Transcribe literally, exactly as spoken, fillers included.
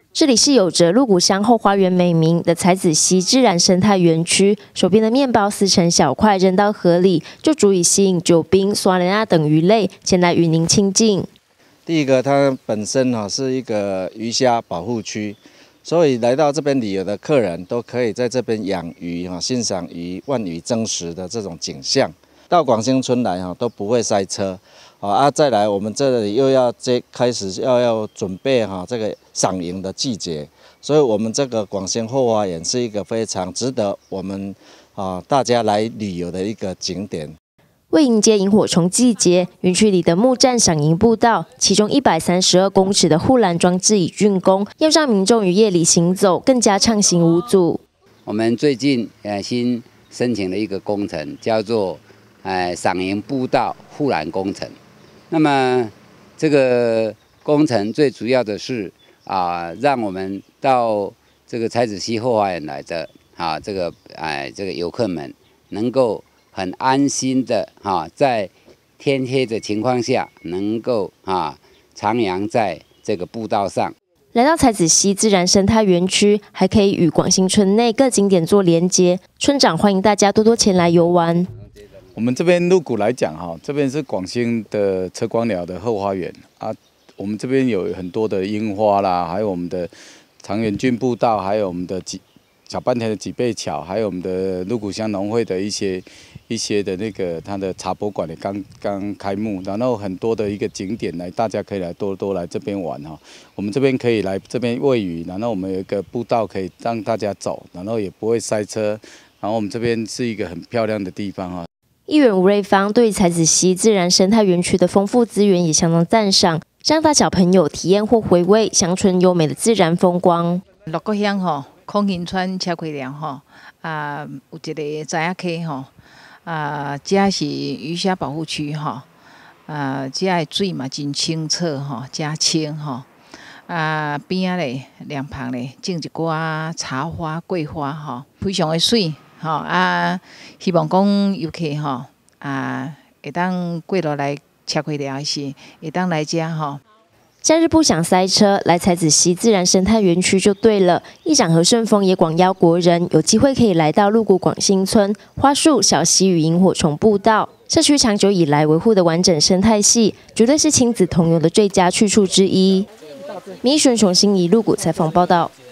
这里是有着鹿谷乡后花园美名的才子溪自然生态园区，手边的面包撕成小块扔到河里，就足以吸引酒宾、刷人啊等鱼类前来与您亲近。 第一个，它本身哈是一个鱼虾保护区，所以来到这边旅游的客人都可以在这边养鱼哈，欣赏鱼万鱼争食的这种景象。到广兴村来哈都不会塞车。 啊，再来，我们这里又要这开始要要准备哈这个赏萤的季节，所以我们这个广兴后花园是一个非常值得我们啊大家来旅游的一个景点。 为迎接萤火虫季节，园区里的木栈赏萤步道，其中一百三十二公尺的护栏装置已竣工，要让民众于夜里行走更加畅行无阻。 我们最近呃新申请了一个工程，叫做呃赏萤步道护栏工程。 那么，这个工程最主要的是啊，让我们到这个才子溪后花园来的啊，这个哎这个游客们能够很安心的啊，在天黑的情况下，能够啊徜徉在这个步道上。 来到才子溪自然生态园区，还可以与广兴村内各景点做连接。村长欢迎大家多多前来游玩。 我们这边鹿谷来讲哈，这边是广兴的车光寮的后花园啊。我们这边有很多的樱花啦，还有我们的长园郡步道，还有我们的几小半天的几倍桥，还有我们的鹿谷乡农会的一些一些的那个它的茶博馆也刚刚开幕，然后很多的一个景点来，大家可以来多多来这边玩哈。我们这边可以来这边喂鱼，然后我们有一个步道可以让大家走，然后也不会塞车，然后我们这边是一个很漂亮的地方哈。 议员吴瑞芳对才子溪自然生态园区的丰富资源也相当赞赏，让大小朋友体验或回味乡村优美的自然风光。 鹿谷乡吼，孔兴村车开寮吼，啊有一个知影溪吼，啊这是鱼虾保护区吼，啊这的水嘛真清澈吼，真清吼，啊边仔咧两旁咧种一寡茶花、桂花吼，非常的水。 吼、哦、啊，希望讲游客吼啊，会当过落来吃开了时，会当来遮吼。 假日不想塞车，来才子溪自然生态园区就对了。议长何顺峰也广邀国人有机会可以来到鹿谷广兴村花树小溪与萤火虫步道，社区长久以来维护的完整生态系，绝对是亲子同游的最佳去处之一。民选熊心怡鹿谷采访报道。